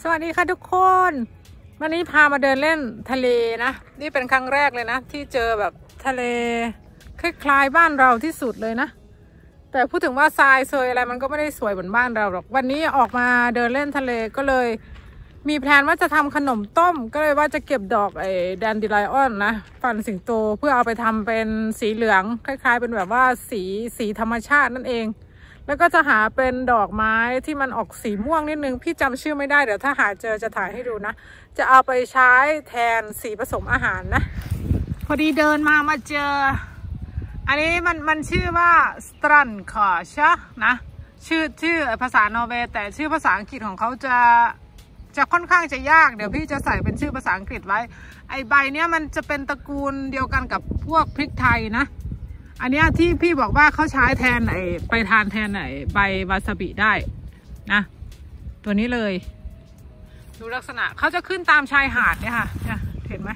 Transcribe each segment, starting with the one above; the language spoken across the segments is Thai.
วัสดีค่ะทุกคนวันนี้พามาเดินเล่นทะเลนะนี่เป็นครั้งแรกเลยนะที่เจอแบบทะเลคล้ายๆบ้านเราที่สุดเลยนะแต่พูดถึงว่าทรายเซยอะไรมันก็ไม่ได้สวยเหมือนบ้านเราหรอกวันนี้ออกมาเดินเล่นทะเลก็เลยมีแพลนว่าจะทำขนมต้มก็เลยว่าจะเก็บดอกแดนดิไลออนนะฟันสิงโตเพื่อเอาไปทำเป็นสีเหลืองคล้ายๆเป็นแบบว่าสีธรรมชาตินั่นเองแล้วก็จะหาเป็นดอกไม้ที่มันออกสีม่วงนิดนึงพี่จำชื่อไม่ได้เดี๋ยวถ้าหาเจอจะถ่ายให้ดูนะจะเอาไปใช้แทนสีผสมอาหารนะพอดีเดินมาเจออันนี้มันชื่อว่าสตรันคอร์ชนะชื่อภาษานอร์เวย์แต่ชื่อภาษาอังกฤษของเขาจะค่อนข้างจะยากเดี๋ยวพี่จะใส่เป็นชื่อภาษาอังกฤษไว้ไอใบเนี้ยมันจะเป็นตระกูลเดียวกันกับพวกพริกไทยนะอันนี้ที่พี่บอกว่าเขาใช้แทนไปทานแทนใบวาซาบิได้นะตัวนี้เลยดูลักษณะเขาจะขึ้นตามชายหาดเนี่ยค่ะเนี่ยเห็นไหม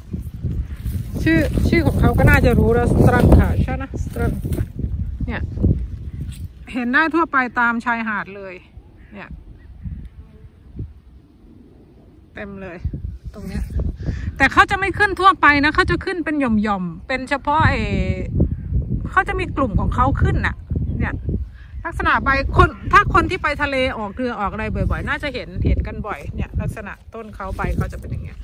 ชื่อของเขาก็น่าจะรู้แล้วสตรันค่ะใช่นะสตรันเนี่ยเห็นได้ทั่วไปตามชายหาดเลยเนี่ยเต็มเลยตรงเนี้ยแต่เขาจะไม่ขึ้นทั่วไปนะเขาจะขึ้นเป็นหย่อมๆเป็นเฉพาะเขาจะมีกลุ่มของเขาขึ้นน่ะเนี่ยลักษณะใบถ้าคนที่ไปทะเลออกเรือออกอะไรบ่อยๆน่าจะเห็นกันบ่อยเนี่ยลักษณะต้นเขาใบเขาจะเป็นอย่างเงี้ย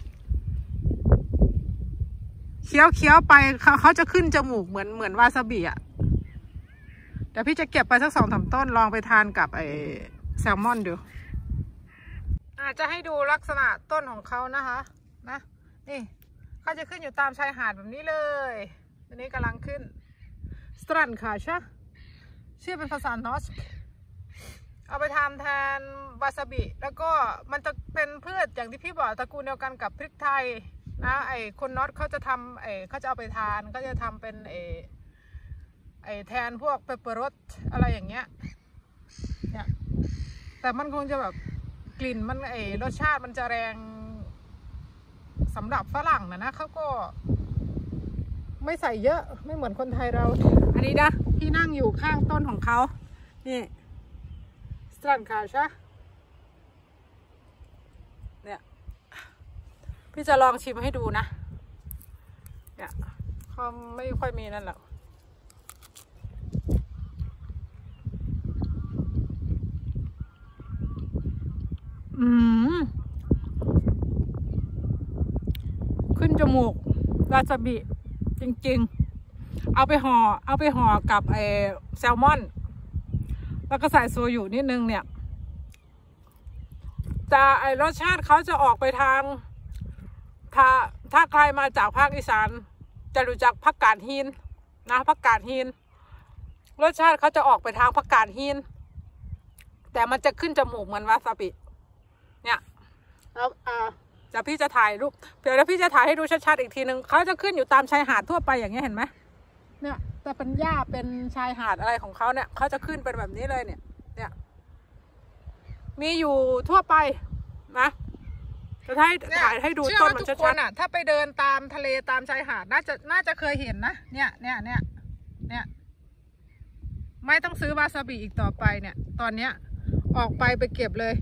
เคี้ยวไปเขาจะขึ้นจมูกเหมือนวาซาบิอ่ะเดี๋ยวพี่จะเก็บไปสัก2-3 ต้นลองไปทานกับแซลมอนดูอาจจะให้ดูลักษณะต้นของเขานะคะนะนี่เขาจะขึ้นอยู่ตามชายหาดแบบนี้เลยตอนนี้กำลังขึ้นสตรันค่ะใช่ชื่อเป็นภาษานอสเอาไปทำแทนวาซาบิแล้วก็มันจะเป็นพืชอย่างที่พี่บอกตระกูลเดียวกันกับพริกไทยนะคนนอสเขาจะทำเขาจะเอาไปทานก็จะทำเป็นแทนพวกเปปเปอร์รสอะไรอย่างเงี้ยเนี่ยแต่มันคงจะแบบกลิ่นมันรสชาติมันจะแรงสำหรับฝรั่งนะเขาก็ไม่ใส่เยอะไม่เหมือนคนไทยเราอันนี้นะพี่นั่งอยู่ข้างต้นของเขานี่สตรันคาชะเนี่ยพี่จะลองชิมให้ดูนะเนี่ยเขาไม่ค่อยมีนั่นหรอกขึ้นจมูกวาซาบิจริงๆเอาไปห่อกับแซลมอนแล้วก็ใส่โซยุนิดนึงเนี่ยจะรสชาติเขาจะออกไปทางถ้าใครมาจากภาคอีสานจะรู้จักผักกาดหินนะผักกาดหินรสชาติเขาจะออกไปทางผักกาดหินแต่มันจะขึ้นจมูกเหมือนวาซาบิเนี่ยแล้วจะพี่จะถ่ายรูปเดี๋ยวพี่จะถ่ายให้ดูชัดๆอีกทีนึงเขาจะขึ้นอยู่ตามชายหาดทั่วไปอย่างเงี้ยเห็นไหมเนี่ยแต่เป็นหญ้าเป็นชายหาดอะไรของเขาเนี่ยเขาจะขึ้นเป็นแบบนี้เลยเนี่ยมีอยู่ทั่วไปนะจะถ่ายให้ดูต้นมันชัดๆถ้าไปเดินตามทะเลตามชายหาดน่าจะเคยเห็นนะเนี่ยไม่ต้องซื้อวาซาบิอีกต่อไปเนี่ยตอนเนี้ยออกไปเก็บเลย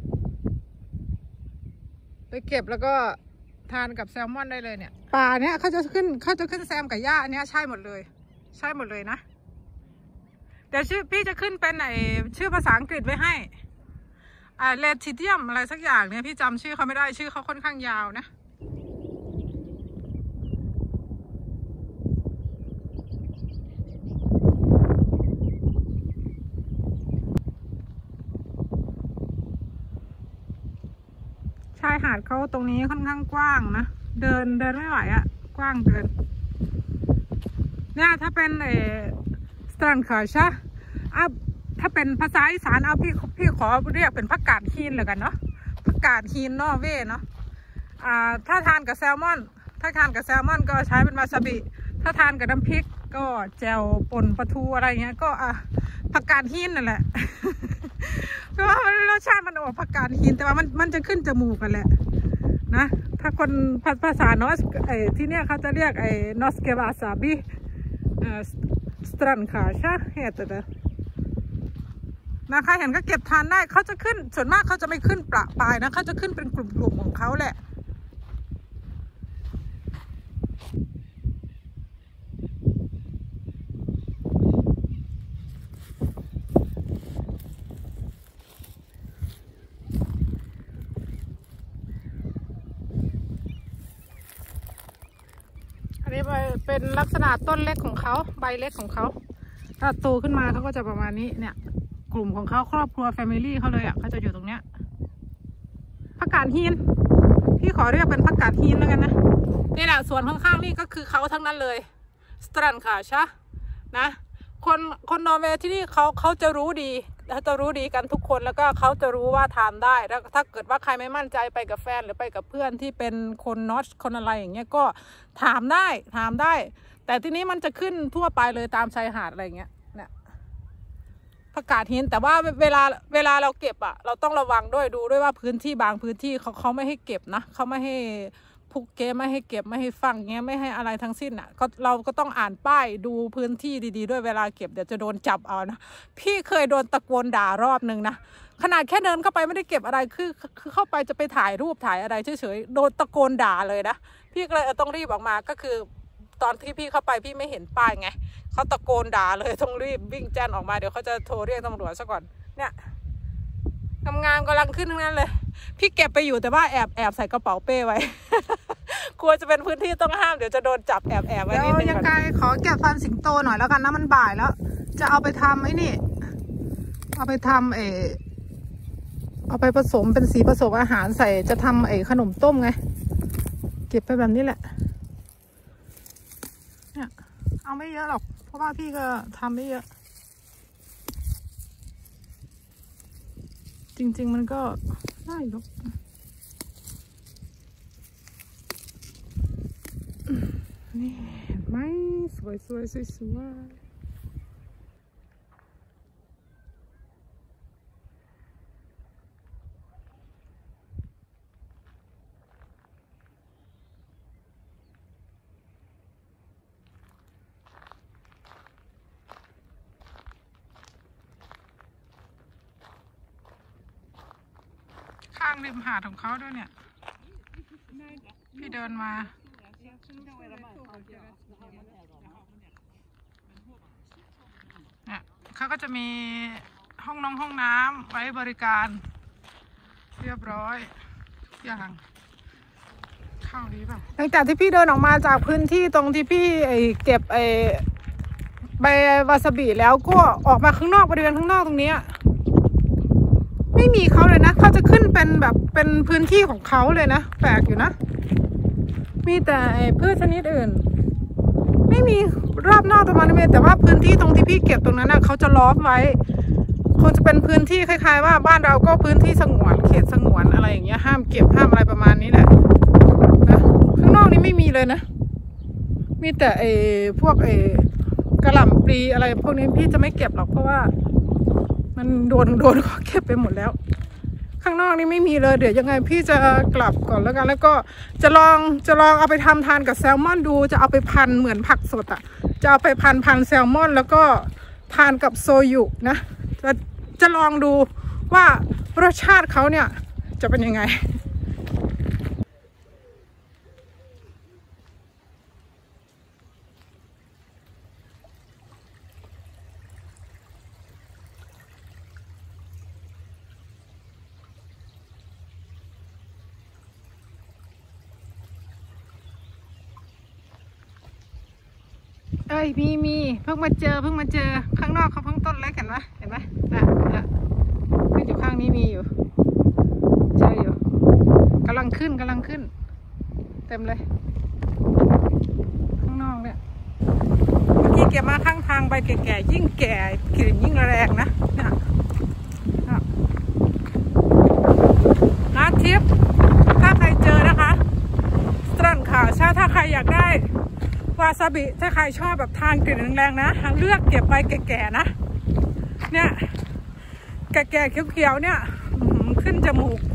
ไปเก็บแล้วก็ทานกับแซลมอนได้เลยเนี่ยป่าเนี้ยเขาจะขึ้นแซมกับหญ้าอันเนี้ยใช่หมดเลยนะเดี๋ยวพี่จะขึ้นเป็นชื่อภาษาอังกฤษไว้ให้เลทิเดียมอะไรสักอย่างเนี่ยพี่จำชื่อเขาไม่ได้ชื่อเขาค่อนข้างยาวนะชายหาดเขาตรงนี้ค่อนข้างกว้างนะเดินไม่ไหวอะกว้างเกินเนี่ยถ้าเป็นสตรันคาชะถ้าเป็นภาษาอีสานเอาพี่ขอเรียกเป็นผักกาดหินเลยกันเนาะผักกาดหินนอร์เวย์เนาะถ้าทานกับแซลมอนก็ใช้เป็นวาซาบิถ้าทานกับน้ำพริกก็แจ่วป่นปลาทูอะไรเงี้ยก็ผักกาดหินนั่นแหละเพราะว่ารสชาติมันออกผักกาดหินแต่ว่ามันจะขึ้นจมูกกันแหละนะถ้าคนภาษานอสที่เนี่ยเขาจะเรียกนอสเกวาซาบิสตรันคาชะเฮตเตอร์นะคะเห็นก็เก็บทานได้เขาจะขึ้นส่วนมากเขาจะไม่ขึ้นประปรายนะเขาจะขึ้นเป็นกลุ่มๆของเขาแหละอันนี้เป็นลักษณะต้นเล็กของเขาใบเล็กของเขาถ้าโตขึ้นมาเขาก็จะประมาณนี้เนี่ยกลุ่มของเขาครอบครัวแฟมิลี่เขาเลยอ่ะเขาจะอยู่ตรงเนี้ยผักกาดหินพี่ขอเรียกเป็นผักกาดหินแล้วกันนะนี่แหละส่วนข้างๆนี่ก็คือเขาทั้งนั้นเลยสตรันค่ะใช่นะคนนอร์เวย์ที่นี่เขาจะรู้ดีเขาจะรู้ดีกันทุกคนแล้วก็เขาจะรู้ว่าทานได้แล้วถ้าเกิดว่าใครไม่มั่นใจไปกับแฟนหรือไปกับเพื่อนที่เป็นคนนอชคนอะไรอย่างเงี้ยก็ถามได้แต่ที่นี้มันจะขึ้นทั่วไปเลยตามชายหาดอะไรเงี้ยเนี่ยผักกาดหินแต่ว่าเวลาเราเก็บอ่ะเราต้องระวังด้วยดูด้วยว่าพื้นที่บางพื้นที่เขาไม่ให้เก็บนะเขาไม่ให้ผูกเก็บไม่ให้เก็บไม่ให้ฝังเงี้ยไม่ให้อะไรทั้งสิ้นอ่ะเราก็ต้องอ่านป้ายดูพื้นที่ดีๆด้วยเวลาเก็บเดี๋ยวจะโดนจับเอานะพี่เคยโดนตะโกนด่ารอบนึงนะขนาดแค่เดินเข้าไปไม่ได้เก็บอะไรคือเข้าไปจะไปถ่ายรูปถ่ายอะไรเฉยๆโดนตะโกนด่าเลยนะพี่ก็เลยต้องรีบออกมาก็คือตอนที่พี่เข้าไปพี่ไม่เห็นป้ายไงเขาตะโกนด่าเลยต้องรีบวิ่งแจ้นออกมาเดี๋ยวเขาจะโทรเรียกตำรวจซะก่อนเนี่ยงามๆกำลังขึ้นทั้งนั้นเลยพี่เก็บไปอยู่แต่ว่าแอบใส่กระเป๋าเป้ไว้ กลัวจะเป็นพื้นที่ต้องห้ามเดี๋ยวจะโดนจับแอบไว้นิดนึงยังไงขอเก็บฟันสิงโตหน่อยแล้วกันนะมันบ่ายแล้วจะเอาไปทำไอ้นี่เอาไปทำเอาไปผสมเป็นสีผสมอาหารใส่จะทำขนมต้มไงเก็บไปแบบนี้แหละเนี่ยเอาไม่เยอะหรอกเพราะว่าพี่ก็ทำไม่เยอะจริงๆมันก็ได้หรอกนี่เห็นไหมสวยข้างริมหาดของเขาด้วยเนี่ยพี่เดินมาเนี่ยเขาก็จะมีห้องน้ำไว้บริการเรียบร้อยอย่างเข้าดีป่ะหลังจากที่พี่เดินออกมาจากพื้นที่ตรงที่พี่เก็บใบวาซาบิแล้วก็ออกมาข้างนอกบริเวณข้างนอกตรงนี้ไม่มีเขาเลยนะเขาจะขึ้นเป็นแบบเป็นพื้นที่ของเขาเลยนะแปลกอยู่นะมีแต่พืชชนิดอื่นไม่มีรอบนอกประมาณนี้แต่ว่าพื้นที่ตรงที่พี่เก็บตรงนั้นเขาจะล้อมไว้คงจะเป็นพื้นที่คล้ายๆว่าบ้านเราก็พื้นที่สงวนเขตสงวนอะไรอย่างเงี้ยห้ามเก็บห้ามอะไรประมาณนี้แหละนะข้างนอกนี่ไม่มีเลยนะมีแต่พวกกระหล่ำปลีอะไรพวกนี้พี่จะไม่เก็บหรอกเพราะว่ามันโดนเขาเก็บไปหมดแล้วข้างนอกนี่ไม่มีเลยเดี๋ยวยังไงพี่จะกลับก่อนแล้วกันแล้วก็จะลองเอาไปทำทานกับแซลมอนดูจะเอาไปพันเหมือนผักสดอ่ะจะเอาไปพันแซลมอนแล้วก็ทานกับโซยุนะจะลองดูว่ารสชาติเขาเนี่ยจะเป็นยังไงมีเพิ่งมาเจอข้างนอกเขาเพิ่งต้นเล็กเห็นไหมขึ้นอยู่ข้างนี้มีอยู่เจออยู่กำลังขึ้นเต็มเลยข้างนอกเนี่ยเมื่อกี้เก็บมาข้างทางใบแก่ๆยิ่งแก่กลิ่นยิ่งแรงนะเนี่ยทิปถ้าใครเจอนะคะสตรันค่ะถ้าใครอยากได้วาซาบิถ้าใครชอบแบบทานกลิ่นแรงๆนะเลือกเก็บใบแก่ๆนะเนี่ยแก่ๆเขียวๆเนี่ยขึ้นจมูก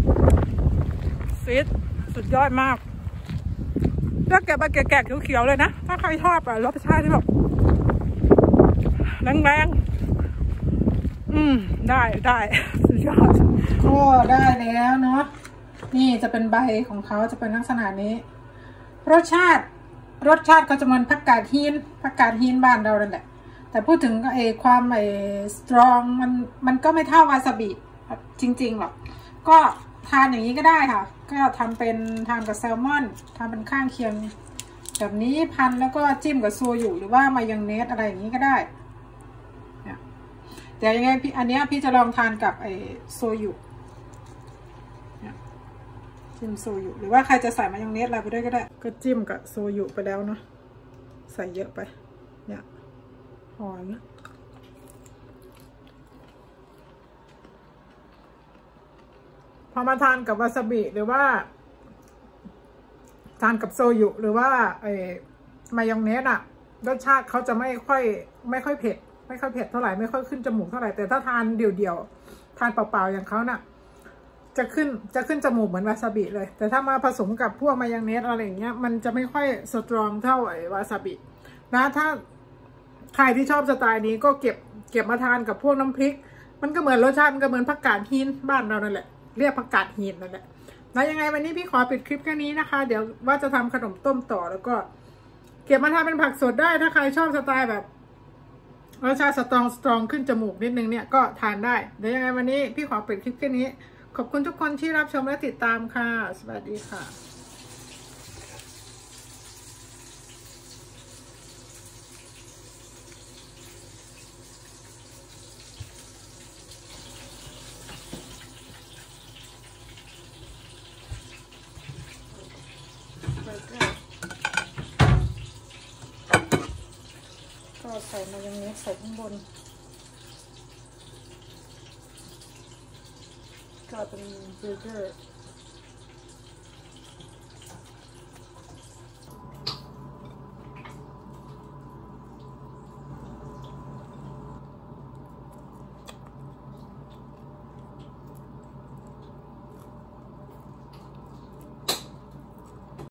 สุดยอดมากเลือกเก็บใบแก่ๆเขียวๆเลยนะถ้าใครชอบรสชาติที่แบบแรงๆได้สุดยอดก็ได้แล้วเนาะนี่จะเป็นใบของเขาจะเป็นลักษณะนี้รสชาติก็จะมันผักกาดหินบ้านเรานั่นแหละแต่พูดถึงความสตรองมันก็ไม่เท่าวาซาบิจริงๆหรอกก็ทานอย่างนี้ก็ได้ค่ะก็ทำเป็นทานกับแซลมอนทำเป็นข้างเคียงแบบนี้พันแล้วก็จิ้มกับโซยุหรือว่ามายองเนสอะไรอย่างนี้ก็ได้แต่ยังไงอันนี้พี่จะลองทานกับโซยุจิ้มโซยุหรือว่าใครจะใส่มายองเนสอะไรไปด้วยก็ได้ก็จิ้มกับโซยุไปแล้วเนาะใส่เยอะไปเนี่ยหอมพอมาทานกับวาซาบิหรือว่าทานกับโซยุหรือว่ามายองเนสอะรสชาติเขาจะไม่ค่อยเผ็ดเท่าไหร่ไม่ค่อยขึ้นจมูกเท่าไหร่แต่ถ้าทานเดี่ยวๆทานเปล่าๆอย่างเขาน่ะจะขึ้นจมูกเหมือนวาซาบิเลยแต่ถ้ามาผสมกับพวกมายองเนสอะไรอย่างเงี้ยมันจะไม่ค่อยสตรองเท่าวาซาบินะถ้าใครที่ชอบสไตล์นี้ก็เก็บมาทานกับพวกน้ำพริกมันก็เหมือนรสชาติมันก็เหมือนผักกาดหินบ้านเรานั่นแหละเรียกผักกาดหินนั่นแหละแล้วยังไงวันนี้พี่ขอปิดคลิปแค่นี้นะคะเดี๋ยวว่าจะทำขนมต้มต่อแล้วก็เก็บมาทานเป็นผักสดได้ถ้าใครชอบสไตล์แบบรสชาติสตรองขึ้นจมูกนิดนึงเนี่ยก็ทานได้เดี๋ยวยังไงวันนี้พี่ขอปิดคลิปแค่นี้ขอบคุณทุกคนที่รับชมและติดตามค่ะสวัสดีค่ะก็ใส่มายองเนสใส่ข้างบนก็เป็นเบอร์เกอร์